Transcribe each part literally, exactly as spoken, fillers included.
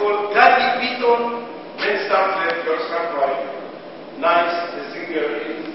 called Gatti Piton, then start left, girl start right. Nice, the singer is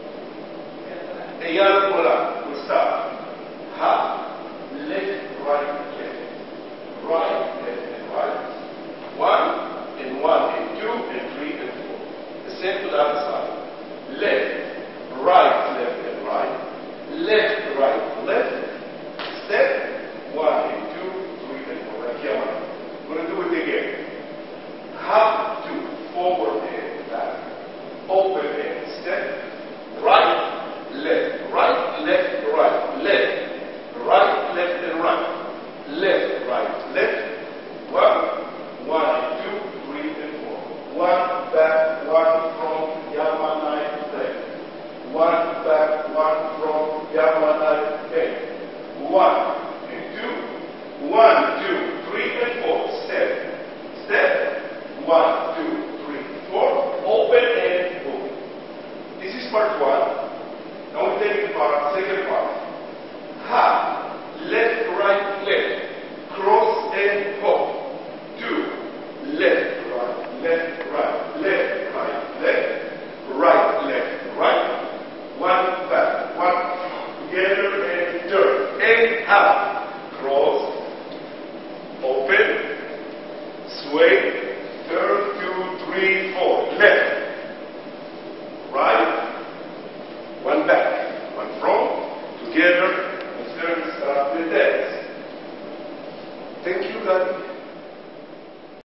Eyal Pola. We'll start. Half, left, right, left. Right, left, and right. One, and one, and two, and three, and four. The same to the other side. Left, right, left, and right. Left, right, left. Step, one, and two, three, and four. Like here, one. We're going to do it again. Half, two, forward, and back. Open, and step. Right, left, right, left, right, left. Right, left, and right. Left, right, left. One, one, and two, three, and four. One back, one from Yamanai left. One back, one from Yamanai left. One and two. One, two, three, and four. Step. Step. One, two, three, four. Open and go. This is part one. Now we take the part, second part. Half. Left, right, left. Cross and hop. Two. Left, right, left, right, left, right, left. Right, left, right. One back, one together and turn. And out. Cross. Open. Sway. Turn, two, three, four. Left.